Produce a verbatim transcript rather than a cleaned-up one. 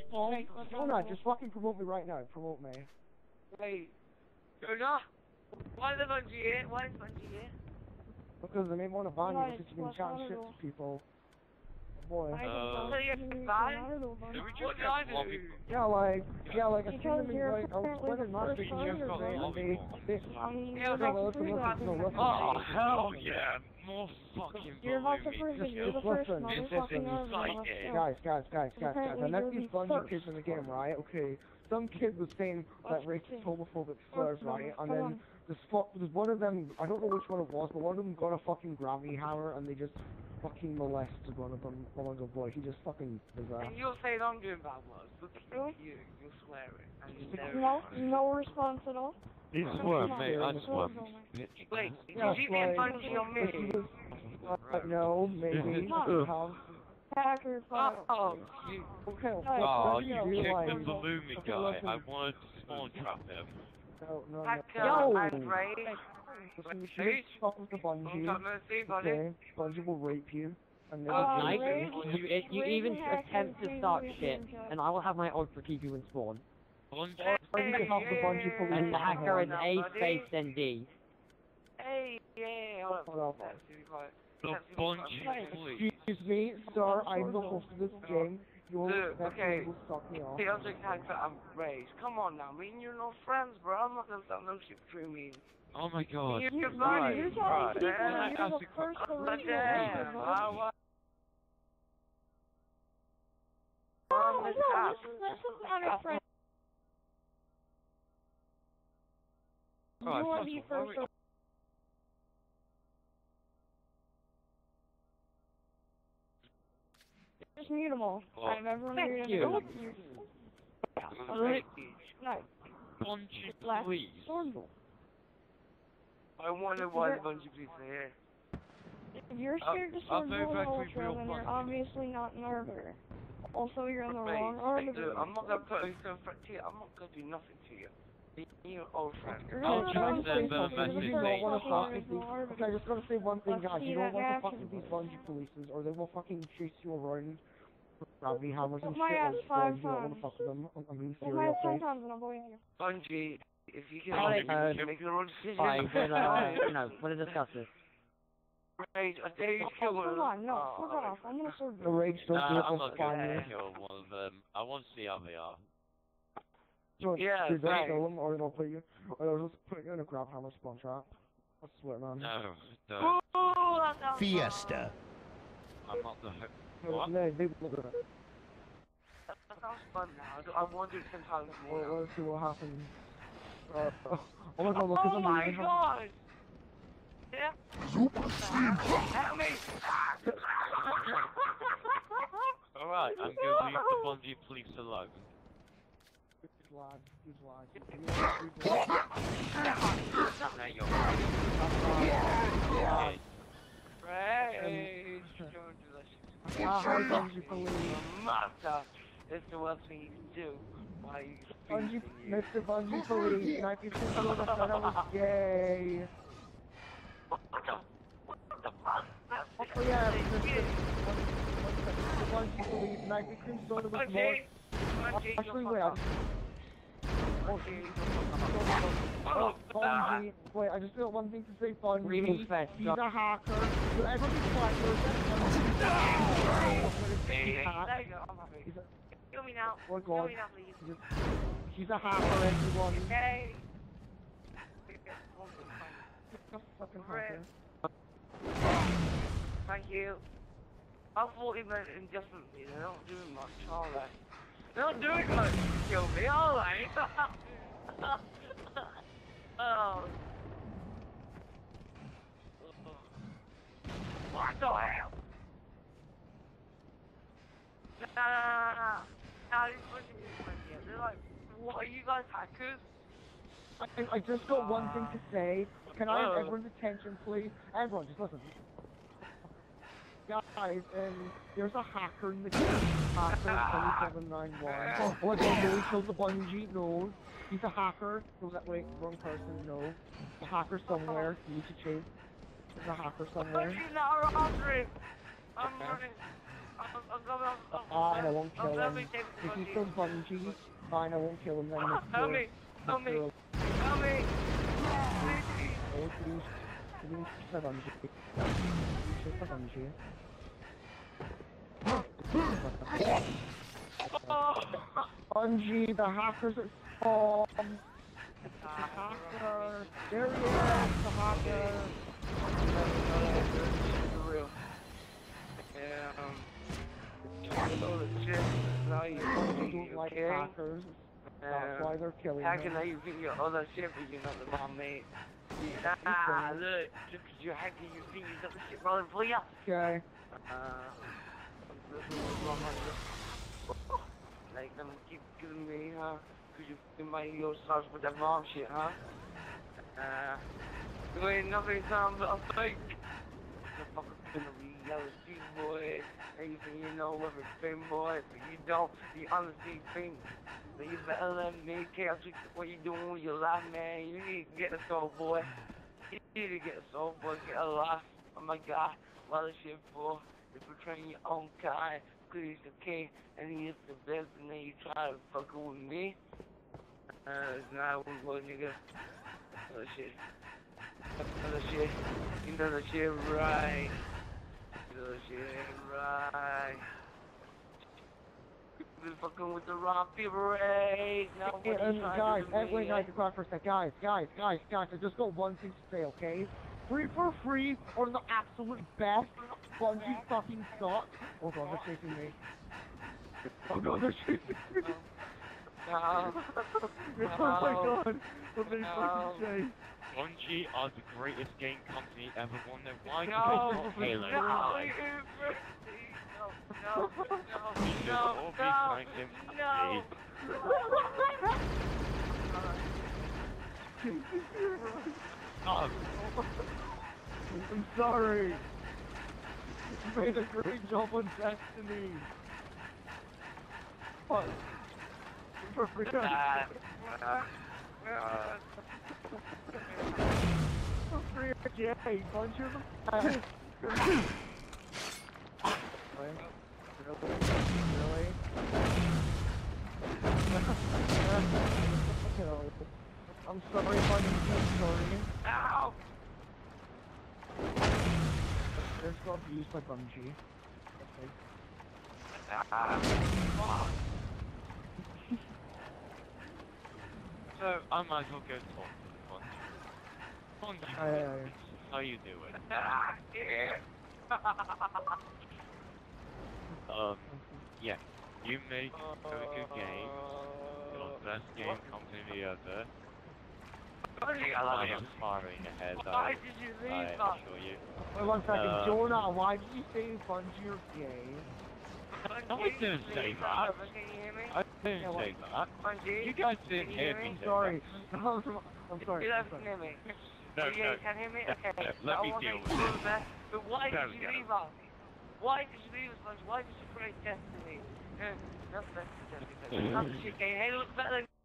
phone. No, no, just fucking promote me right now. Promote me. Wait. You're not? Why is the Bungie here? Why is Bungie here? Because they may want to ban you Right, because you've been what's chatting on shit it? to people. Boy. I Uh, don't So you're know. fine? Did we What just did I get lobby? do? Yeah, like, yeah, like, I seen Because them in, you're like, I was apparently playing the last first week and starter, yesterday, and they, they, I mean, Yeah, you're that's about to listen, prove listen, that. no, listen. Oh, hell yeah! More fucking You're about to balloon prove that me. you're the Just first listen, just motherfucking listen. overlord. Excited. Guys, guys, guys, guys, guys, I Apparently met you're these the Bungie first. kids in the game, right? Okay, some kid was saying that racist, homophobic slurs, right? And then this fuck, there's one of them, I don't know which one it was, but one of them got a fucking gravity hammer and they just fucking molested one of them. Oh my god, boy, he just fucking bizarre. And you'll say I'm doing bad words, but really? you, you'll swear it. And you never No, no response at all. You swear, mate, I swear. Wait, Yeah, did you get like, Bungie on if he me? was, uh, no, maybe, No. have, Hacker, fuck. Oh, you. okay, Oh, what Oh, do you do, kicked like, the balloon okay, guy. listen. I wanted to spawn trap him. No, no, no. Hacker Yo! and Ray. Listen, you shouldn't fuck with the Long Bungie, time no see, buddy. okay? Bungie will rape you, and they will Uh, do Mike, Ray- you, you, you Ray even hackers attempt to do start use shit, ninja. and I will have my oath to keep you in spawn. Bungie. Or you can have the Bungie police. And the hacker is now, A buddy. space then D. Hey, yeah, hold Hold up. on. Let's be quiet. The Let's be Bungie quiet. police. Excuse me, sir, I'm the host of this game. You're Look, okay. will suck me off. The other character I'm raised. Come on now, me and you're no friends, bro. I'm not gonna start no shit between me. Oh my god. You're You, right, you're right. telling people Yeah, that you're ask the a first question. But original damn, overlord. I was. Oh, no, this is, this is not a friend. You Alright, want to first be of all, why first. we- Just mute them all. Well, I've ever thank muted you. them. Alright. No, Bungie last police. Stormville. I wonder why the Bungie police are here. If you're scared to I'll sword go duel back an with ultra, real then you're Bungie. obviously not an arbiter. Also, you're in the Wait, wrong wait, arbiter. look, I'm not gonna put anything in front of you. I'm not gonna do nothing to you. You're an old friend. You're I'll the just wrong send person. them a You're the message first saying- You don't want to fucking fuck with original these. arbiter. Okay, I just gotta say one thing, Let's guys. see You don't that want to fuck action. with these Bungie polices, or they will fucking chase you around with gravity hammers and My shit. ass Like, five boys, you don't want to times. fuck with them. I'm, I'm being Well, my serious, ten right? times and I'm avoiding you. Bungie, if you can Alright, make, uh, you can make your own decision. Fine, we'll, uh, you know, we'll discuss this. Right, I dare you to Oh, kill one of come them. on, no, Oh, fuck alright. off. I'm gonna sword The duel. rage don't Nah, do it, I'm will not find gonna you. kill one of them. I want to see how they are. So, Yeah, dude, don't right. kill them, or they'll put you, or they'll just put you in a grab hammer spawn trap. I swear, man. No, no. Ooh, that sounds Fiesta. I'm not the ho- No, What? no, they will do it. That sounds fun now. I want to do it ten times more. Well, let's see what happens. Uh, oh my god, look at Oh them my leaving. god! Yeah? Help me! Alright, I'm gonna leave the Bungie police alone. Good lad, good lad. Good lad. Now you're Yeah. Rage! Don't do that shit. Ah, hi, Bungie police. Your master is the worst thing you can do. Why you Bungie, speaking you? Mister Bungie police, and I think you said I was gay. Oh yeah, Mister Bungie police, and I think you said it was more. Bungie! Bungie, Actually, you're wait, fucked I- up. Oh, Bungie. Wait, I just got one thing to say, Bungie. Reading fast, He's stop. a hacker. So everything's fine. There you He's go, I'm happy. He's a, Kill me now. oh Kill god. me now, please. He's a, he's a hacker, everyone. Okay. He's a fucking hacker. Thank you. I thought he meant indefinitely. They're not doing much, are they? They're not doing much to kill me, are they? Oh. What the hell? Nah, nah, nah, nah. Nah, these bunch of people in here, they're like, what, are you guys hackers? I, I just got one thing to say. Can I have Oh. everyone's attention, please? Everyone, just listen. Guys, um, there's a hacker in the game. Hacker twenty-seven ninety-one. Oh my god, no, he killed the Bungie. No. He's a hacker. No, that, wait, wrong person. No. A hacker somewhere. You need to chase. There's a hacker somewhere. Bungie now are after him. I'm Okay. running. I'm, I'm going, I'm, Fine, I won't I'm kill going him. to take If he's Bungie. still Bungie, fine, I won't kill him then. Help me! Help me! Help me! Please! Oh, please. Please, my Bungie. Please, my Bungie. Oh! Bungie, the hackers are spawned. The hacker. There he is, the hacker. For real. Yeah, um... Oh, shit. Now you Bungie don't like okay? hackers. That's why they're killing Hacking him. now you think you're other shit, but you're not the bomb, mate. Ah, look, just because you're hacking, you think you got the shit rolling for you. Okay. Uh, this is wrong on this. Like, them keep giving me, huh? Because you fucking my your stars with that mom shit, huh? Uh, you ain't nothing sound but a fake. The fucking gonna be yellow teeth, boy. And you think you know everything, boy, but you don't. You honestly think that you better than me. Care what you doing with your life, man. You need to get a soul, boy. You need to get a soul, boy. Get a life. Oh my God, what is shit for? You're betraying your own kind. Cause he's the king and he is the best, and then you try to fucking with me. Uh, it's not one boy, nigga. Other shit. Other shit. You know the shit right. You know the shit right. You've been fucking with the wrong people, right? Now Hey, what um, you trying guys, to do to everybody me, guys, eh? quiet for a sec. Guys, guys, guys, guys, I just got one thing to say, okay? Free for free, or the absolute best. Bungie fucking sucks. Oh god, they're chasing me. Oh god, they're chasing me. No. Oh my god, what did they fucking say? Bungie are the greatest game company ever. Wonder why No. because of Halo. No. Like, No. No. you should No. all be No. thanking No. Oh, I'm sorry. You made a great job on Destiny. What? For free. Ah. For free, yay, Bungie are the best. Really? Really? Really? I'm sorry, Bungie, I'm sorry. Ow! They're still abused by Bungie. Okay. Ah. so I might as well go talk to Bungie. Bungie, Aye, aye, aye. how you doing? Ah, yeah. Um, yeah, you make very good games. You're the best game company ever. Bungie, I love I'm you. firing ahead, Why I, did you leave I us? assure you. Wait one second, Uh, Jonah, why did you say Bungie are gay? No, I didn't say that. Can you hear me? I didn't Yeah, say that. Bungie? You guys didn't Can you hear hear me me? say Sorry. I'm, I'm sorry. You I'm don't sorry. hear me. No, yeah, no. you can hear me? no, Okay. no, let I me want deal to with do it. that. But why There did we you go. leave us? Why did you leave us, Bungie? Why did you create Destiny? Uh, that's that's Destiny. That's shit game. Hey, look better than